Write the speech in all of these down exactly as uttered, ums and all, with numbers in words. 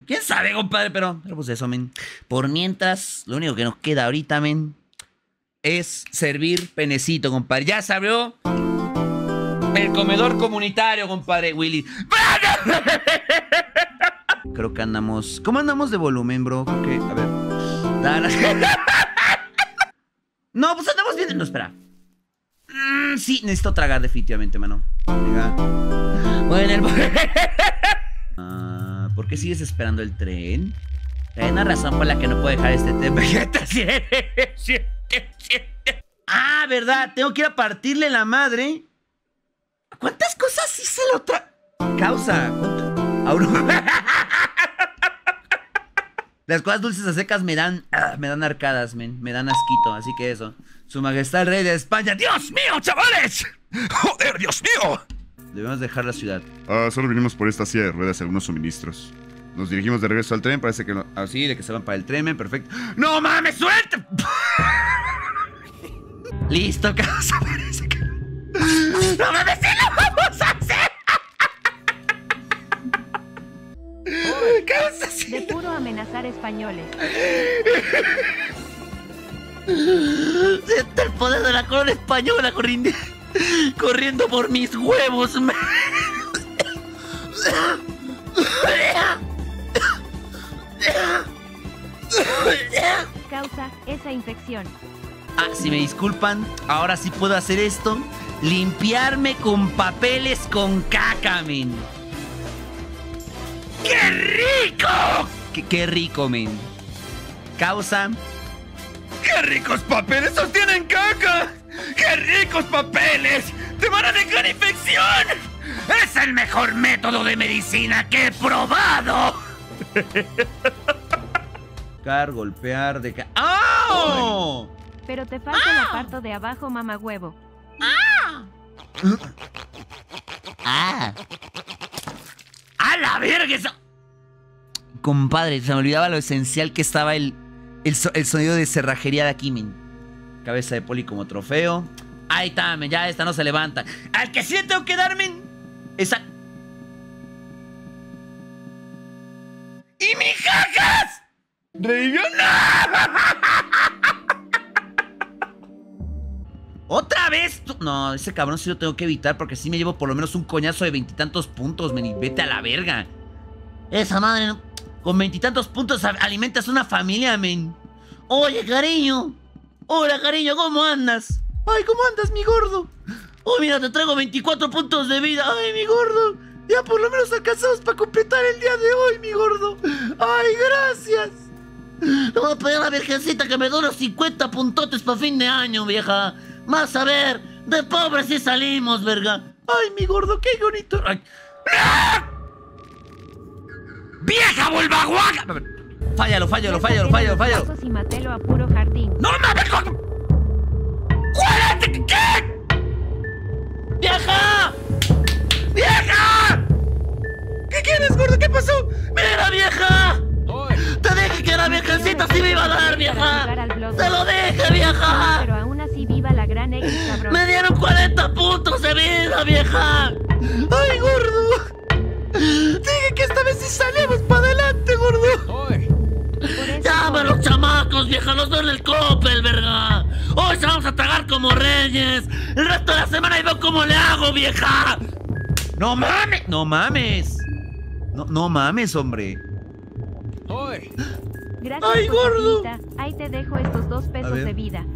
¿Quién sabe, compadre? Pero, pero pues eso, men. Por mientras, lo único que nos queda ahorita, men, es servir penecito, compadre. Ya se abrió el comedor comunitario, compadre Willy. Creo que andamos... ¿Cómo andamos de volumen, bro? Creo que... A ver... No, pues andamos bien... No, espera. Mm, sí, necesito tragar definitivamente, mano. Venga. Bueno, el... uh, ¿por qué sigues esperando el tren? Hay una razón por la que no puedo dejar este tren. Ah, ¿verdad? Tengo que ir a partirle la madre. ¿Cuántas cosas hice la otra? Causa. ¿Cuántas? Las cosas dulces a secas me dan... Uh, me dan arcadas, men. Me dan asquito, así que eso. Su majestad el rey de España. ¡Dios mío, chavales! ¡Joder, Dios mío! Debemos dejar la ciudad. Ah, solo vinimos por esta silla de ruedas y algunos suministros. Nos dirigimos de regreso al tren, parece que no... Ah, sí, de que se van para el tren, men, perfecto. ¡No mames, suelta! Listo, causa, parece que... ¡No mames, sí lo vamos a hacer! Causa, sí. De puro amenazar españoles. Siento el poder de la corona española corriendo, corriendo por mis huevos. Causa esa infección. Ah, si me disculpan, ahora sí puedo hacer esto. Limpiarme con papeles con caca, men. ¡Qué rico! ¡Qué, qué rico, men! Causa... ¡Qué ricos papeles sostienen caca! ¡Qué ricos papeles! ¡Te van a dejar infección! ¡Es el mejor método de medicina que he probado! Car, golpear, de ca... ¡Oh! Pero te falta ¡ah! La parte de abajo, mamagüevo. ¡Ah! ¡Ah! ¡A la verga! Eso... Compadre, se me olvidaba lo esencial que estaba el... El, so, el sonido de cerrajería de aquí, men. Cabeza de poli como trofeo. Ahí está, men. Ya esta no se levanta. Al que sí tengo que dar, men. Esa... ¡Y mis jajas! ¡Revivió! ¡No! ¿Otra vez? No, ese cabrón sí lo tengo que evitar porque sí me llevo por lo menos un coñazo de veintitantos puntos, men. Y vete a la verga. Esa madre no... Con veintitantos puntos alimentas una familia, men. Oye, cariño. Hola, cariño, ¿cómo andas? Ay, ¿cómo andas, mi gordo? Oh, mira, te traigo veinticuatro puntos de vida. Ay, mi gordo. Ya por lo menos alcanzamos para completar el día de hoy, mi gordo. Ay, gracias. Le voy a pedir a la virgencita que me dé unos cincuenta puntotes para fin de año, vieja. Más a ver, de pobres sí salimos, verga. Ay, mi gordo, qué bonito. Ay. ¡Ah! ¡Vieja volvaguaga! Fállalo, fállalo, fállalo, fállalo, fállalo. Y matelo a puro jardín. ¡No mames! ¡Cuál es? ¿Qué? ¡Vieja! ¡Vieja! ¿Qué quieres, gordo? ¿Qué pasó? ¡Mira, vieja! Oy. Te dije que la virgencita sí me iba a dar, vieja. ¡Te lo dije, vieja! Pero aún así viva la gran X, cabrón. ¡Me dieron cuarenta puntos de vida, vieja! ¡Ay, gordo! Dije que esta vez sí salimos para adelante, gordo. Llama a los chamacos, vieja, los duele el copel, verga. Hoy se vamos a tragar como reyes. El resto de la semana y veo cómo le hago, vieja. No mames, no mames. No, no mames, hombre. Gracias. Ay, gordo. Papita. Ahí te dejo estos dos pesos de vida.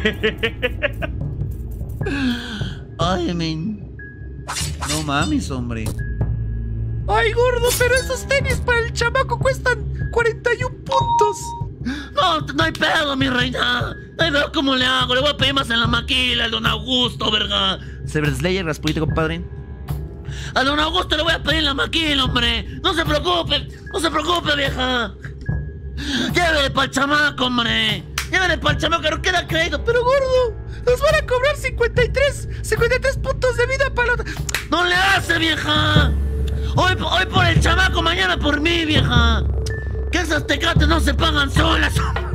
Ay, men. No mames, hombre. Ay, gordo, pero esos tenis para el chamaco cuestan cuarenta y un puntos. No, no hay pedo, mi reina. Ahí veo cómo le hago. Le voy a pedir más en la maquila al don Augusto, verga. Cyberslayer, Raspulito, compadre. A don Augusto le voy a pedir en la maquila, hombre. No se preocupe, no se preocupe, vieja. Llévele para el chamaco, hombre. Llévele para el chamaco que no queda crédito. Pero, gordo, nos van a cobrar cincuenta y tres puntos de vida para la... No le hace, vieja. Hoy, hoy por el chamaco, mañana por mí, vieja. Que esas tecates no se pagan solas.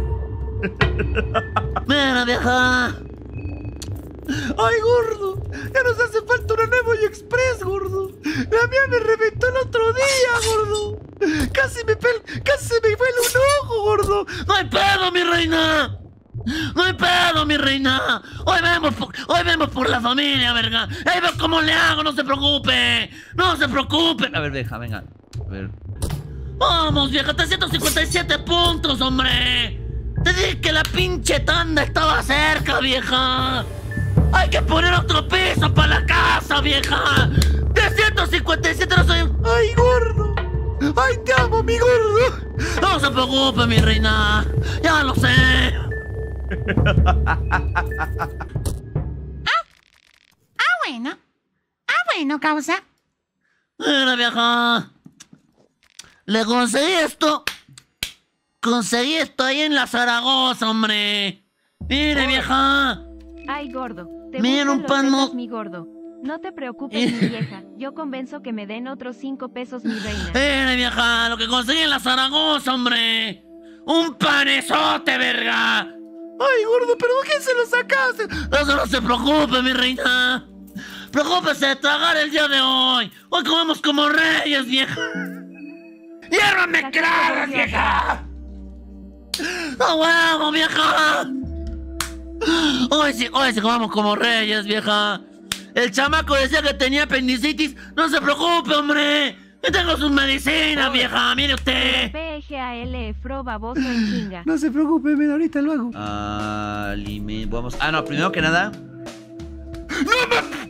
Mira, vieja. Ay, gordo. Ya nos hace falta una Nuevo y Express, gordo. La mía me reventó el otro día, gordo. Casi me pel... Casi se me fue un ojo, gordo. No hay pedo, mi reina. No hay pedo, mi reina. Hoy vemos por, hoy vemos por la familia, verga. Ahí veo cómo le hago, no se preocupe. No se preocupe. A ver, deja, venga. A ver. Vamos, vieja, trescientos cincuenta y siete puntos, hombre. Te dije que la pinche tanda estaba cerca, vieja. Hay que poner otro piso para la casa, vieja. trescientos cincuenta y siete no soy... Ay, gordo. Ay, te amo, mi gordo. No se preocupe, mi reina. Ya lo sé. Ah, ah, bueno. Ah, bueno, causa. Mira, vieja. Le conseguí esto. Conseguí esto ahí en la Zaragoza, hombre. Mire, vieja. Ay, gordo. Te Mira, gustan un los pan tetas, mo- mi gordo. No te preocupes, mi vieja. Yo convenzo que me den otros cinco pesos, mi reina. Mire, vieja, lo que conseguí en la Zaragoza, hombre. Un panezote, verga. Ay, gordo, ¿pero de qué se lo sacaste? No, no se preocupe, mi reina. Preocúpese de tragar el día de hoy. Hoy comemos como reyes, vieja. ¡Hiérrame Saca claras, tu vieja! ¡No huevo, vieja! Hoy sí, hoy sí comemos como reyes, vieja. El chamaco decía que tenía apendicitis. No se preocupe, hombre. Yo tengo sus medicinas, vieja. Mire usted. P G A L Fro baboso en chinga. No se preocupe, mira, ahorita lo hago. Ah, lime, vamos. Ah, no, primero que nada. ¡No me!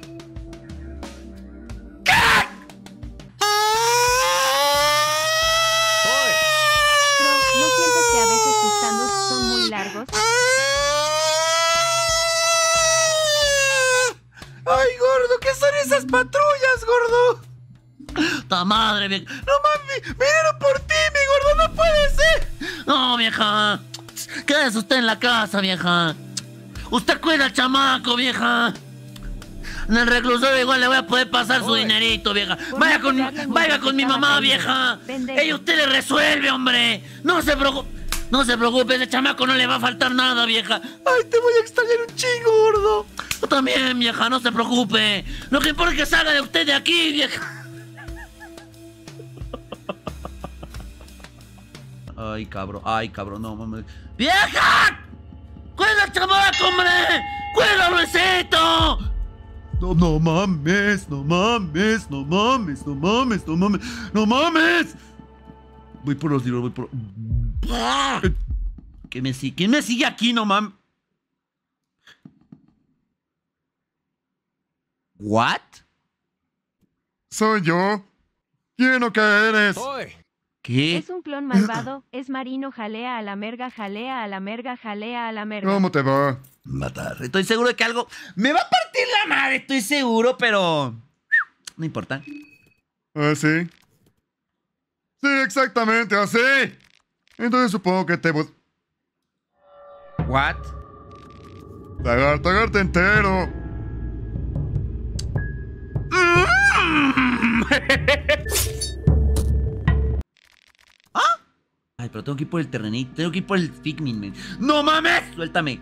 Bro, ¿no sientes que a veces tus standups son muy largos? ¡Ay, gordo! ¿Qué son esas patrullas, gordo? ¡Ta madre, vieja! ¡No mames! ¡Vinieron por ti, mi gordo! ¡No puede ser! ¡No, vieja! Quédese usted en la casa, vieja. Usted cuida al chamaco, vieja. En el reclusorio igual le voy a poder pasar su dinerito, vieja. Por Vaya no con, pegarle a mi vaya hija con que mi estaba mamá, caída. vieja. Pendejo. Ella usted le resuelve, hombre. No se preocupe. No se preocupe, ese chamaco no le va a faltar nada, vieja. Ay, te voy a extrañar un chingo, gordo. Yo también, vieja, no se preocupe. Lo que importa es que salga de usted de aquí, vieja. Ay, cabrón, ay, cabrón, no mames. ¡Vieja! ¡Cuida al chamaco, hombre! ¡Cuida, Luisito! No, no mames, no mames, no mames, no mames, no mames, no mames. Voy por los libros, voy por... ¿Quién me sigue? ¿Quién me sigue aquí, no mames? ¿What? Soy yo. ¿Quién o qué eres? ¿Qué? Es un clon malvado. Es marino, jalea a la merga, jalea a la merga, jalea a la merga. ¿Cómo te va? Matar. Estoy seguro de que algo me va a partir la madre, estoy seguro, pero... No importa. ¿Ah, sí? Sí, exactamente, así. Entonces supongo que te... bus- ¿What? Tragar, tragarte entero. ¿Ah? Ay, pero tengo que ir por el terrenito. Tengo que ir por el Figmin, man. ¡No mames! Suéltame.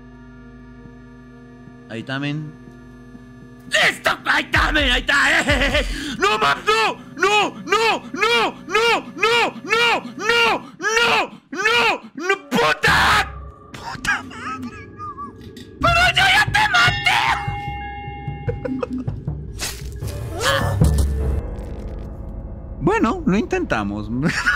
Ahí está, men. ¡Listo! ¡Ahí está, men! ¡Ahí está! ¡Eh! ¡No mames! ¡No! ¡No! ¡No! ¡No! ¡No! ¡No! ¡No! ¡No! ¡No! ¡No! ¡No! ¡Puta! ¡Puta madre! ¡Pero yo ya te maté! Ah. Bueno, lo intentamos.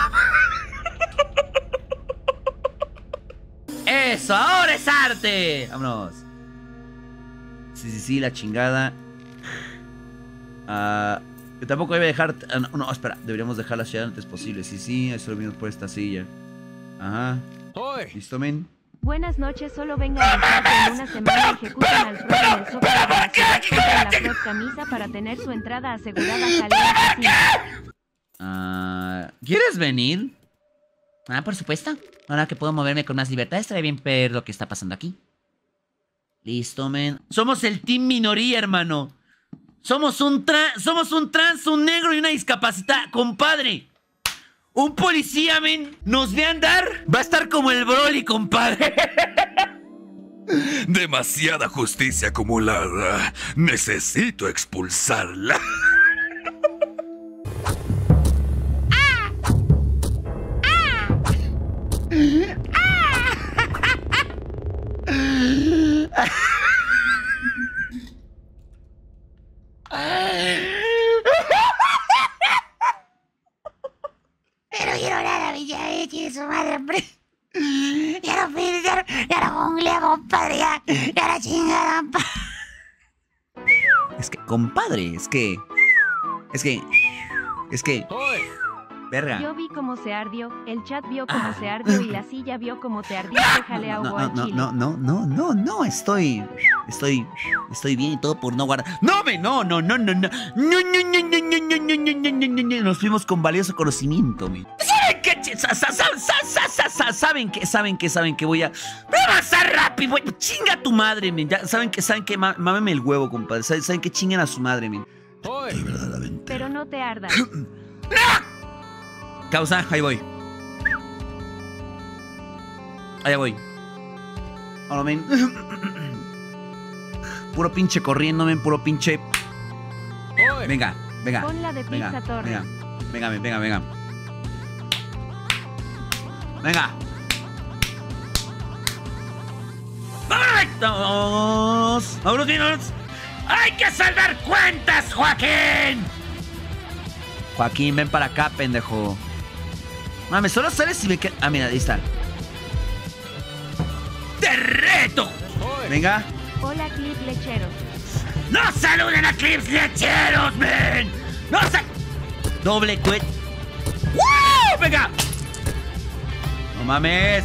¡Eso! ¡Ahora es arte! ¡Vámonos! Sí, sí, sí, la chingada. Ah, que tampoco debe dejar... ah, no, no, espera. Deberíamos dejar la ciudad antes posible. Sí, sí, eso lo vimos por esta silla. Ajá. ¿Listo, men? Buenas noches, solo vengo a avisar que en una semana ejecutan al Fro en el zócalo de la ciudad contra la Frot camisa para tener su entrada asegurada. Jalea así. Ah, ¿quieres venir? Ah, por supuesto. Ahora que puedo moverme con más libertad, estaré bien ver lo que está pasando aquí. Listo, men. Somos el team minoría, hermano. Somos un trans, somos un trans, un negro y una discapacitada, compadre. Un policía, men, nos ve andar, va a estar como el Broly, compadre. Demasiada justicia acumulada. Necesito expulsarla. Pero quiero nada, mi ya tiene su madre, hombre. Ya no pide, ya no, ya no googlea, compadre, ya, ya la chingada, pa. Es que, compadre, es que... Es que... Es que... Verga. Yo vi cómo se ardió, el chat vio cómo se ardió y la silla vio cómo te ardiste, jalea No, o no, al no, chile. no, no, no, no, no, estoy... Estoy... Estoy bien y todo por no guardar... ¡No, me! No, no, no, no, no. No, no, no, no, no, no, no, no, no, no, no. Nos fuimos con valioso conocimiento, men. ¿Saben qué? ch- sa- sa- sa- sa- sa- sa- sa- ¿Saben qué? ¿Saben qué? ¿Saben qué? Voy a... Voy a avanzar rápido, voy... Chinga tu madre, men. Ya, ¿saben qué? ¿Saben qué? Má- Mámeme el huevo, compadre. ¿Saben, ¿Saben qué? Chinguen a su madre, men. Estoy verdaderamente... Pero no te ardas. Causa, ahí voy. Allá voy. Ahora, men. Puro pinche corriendo, men. Puro pinche... Venga, venga. Pon la de Venga, Pizza Torre. venga. Venga, men, venga, venga. Venga. ¡Vámonos! ¡Vámonos, niños! ¡Hay que saldar cuentas, Joaquín! Joaquín, ven para acá, pendejo. Mames, solo sales si me quedas... Ah, mira, ahí está. ¡Te reto! Venga. Hola, Clip Lecheros. ¡No saluden a Clips Lecheros, men! ¡No sal... Doble quit. ¡Woo! ¡Venga! ¡No mames!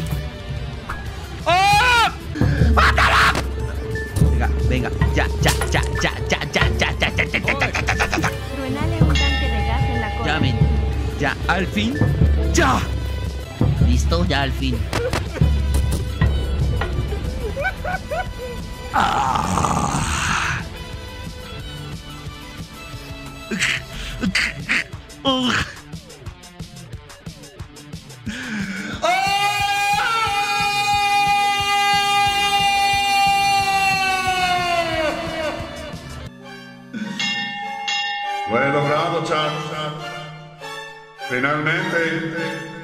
¡Oh! ¡Mátala! Venga, venga. Ya, ya, ya, ya, ya, ya, ya, ya, ya, ya, ya, ya, ya, ya, ya. Truenale un tanque de gas en la cola. Ya, men. Ya, al fin. ¡Ya! ¿Listo? Ya, al fin. ¡Ah! ¡Ugh! Lo he logrado, chat. Finalmente.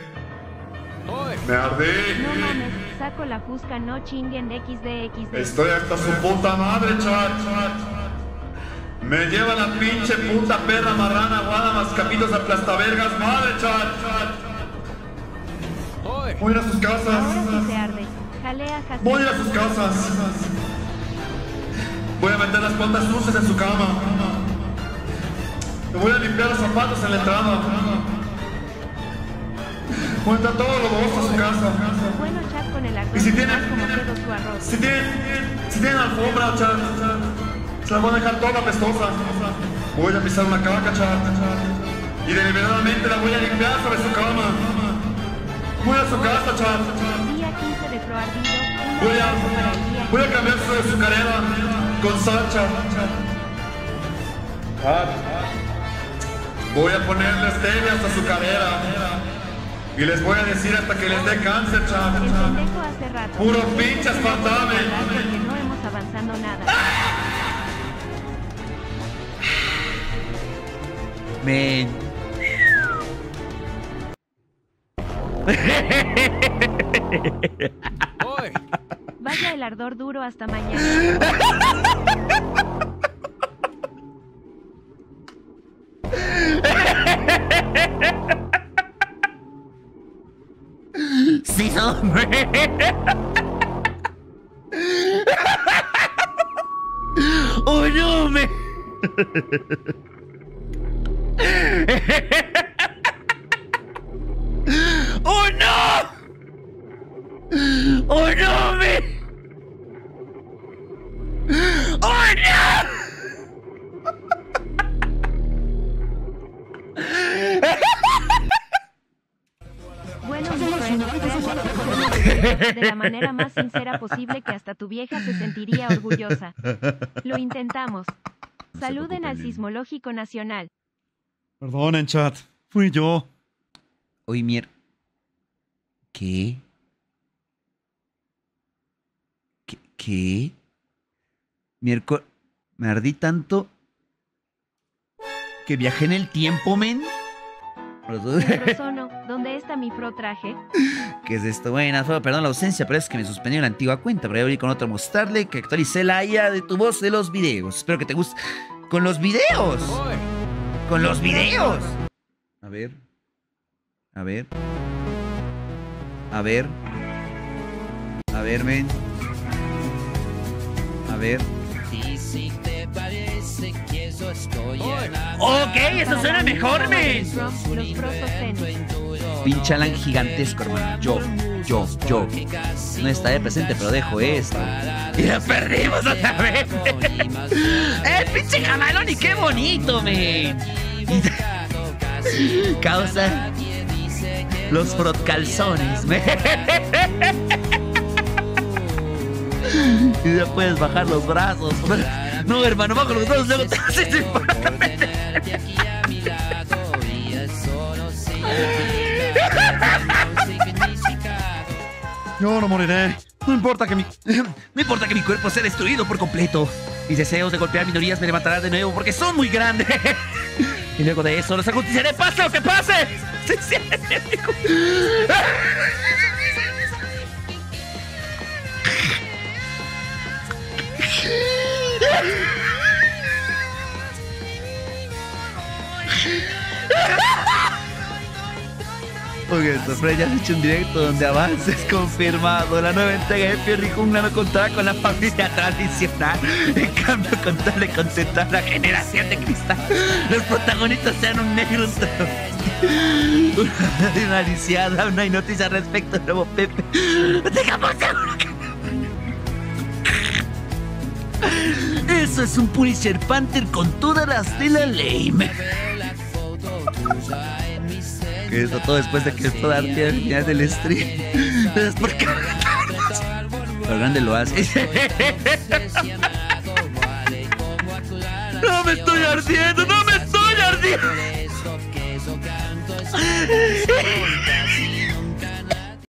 Me ardí. No mames, saco la fusca, no chinguen equis de equis de. Estoy hasta su puta madre, chat. Me lleva la pinche puta perra marrana, guada, mascapitos, aplastavergas, madre, chat. Voy a ir a sus Ahora sí casas. se arde. Jalea, jaspe. Voy a ir a sus casas. Voy a meter las plantas sucias en su cama. Me voy a limpiar los zapatos en la entrada. Voy a entrar todo lo bozo a su casa. Bueno, chat con el ardor. Y si tiene- como quedó su arroz. Si tienen, si tienen alfombra, chat, se la voy a dejar toda pestosa. Voy a pisar una caca, chat. Y deliberadamente la voy a limpiar sobre su cama. Voy a su casa, chat. Día quince de proardido. Un Voy a, abrazo para el día voy a quince. cambiar su azucarera con salcha. Chat. Voy a ponerle stevia a su cadera. Y les voy a decir hasta que les dé cáncer, chat. El pendejo hace rato. Puro pinche aspartame. Porque no hemos avanzado nada. Men. Vaya el ardor duro hasta mañana. Sí, hombre. Oh, no, me. Oh, no. Oh, no, me. Oh, no. Bueno, mi friend, gracias por hacerlo de la manera más sincera posible que hasta tu vieja se sentiría orgullosa. Lo intentamos. Saluden al Sismológico Nacional. Perdonen, chat. Fui yo. Oye, mier... ¿Qué? ¿Qué? ¿Qué? Miércoles... Me ardí tanto... que viajé en el tiempo, men. Prosono, ¿dónde está mi fro traje? ¿Qué es esto? Buenas, perdón la ausencia, pero es que me suspendió la antigua cuenta. Pero voy a abrir con otra, mostrarle que actualicé la I A de tu voz de los videos. Espero que te guste. ¡Con los videos! ¡Con los videos! A ver. A ver. A ver. A ver, men. A ver. Ok, eso suena mejor, men. Pinche Alan gigantesco, hermano. Yo, yo, yo. No estaré presente, pero dejo esto. Y la perdimos otra vez. ¡Eh, pinche camalón! ¡Y qué bonito, men! Causa los frotcalzones, men. Y ya puedes bajar los brazos. No, hermano, bajo los brazos, luego te haces el... Yo no moriré. No importa que mi... No importa que mi cuerpo sea destruido por completo. Mis deseos de golpear minorías me levantarán de nuevo porque son muy grandes. Y luego de eso los ajusticiaré, pase lo que pase. Ok, sorpresa, ya has hecho un directo donde avances confirmado. La nueva entrega de Pierre y Jungla no contará con la familia tradicional. En cambio, con tal de contentar la generación de cristal, los protagonistas sean un negro, un travesti, una aliciada. No hay noticias respecto al nuevo Pepe. Dejamos seguro que... Eso es un Punisher Panther con todas las de la ley. Que eso todo después de que pueda dar pie al final del stream. Entonces, ¿por qué? Pero grande lo hace. No me estoy ardiendo, no me estoy ardiendo.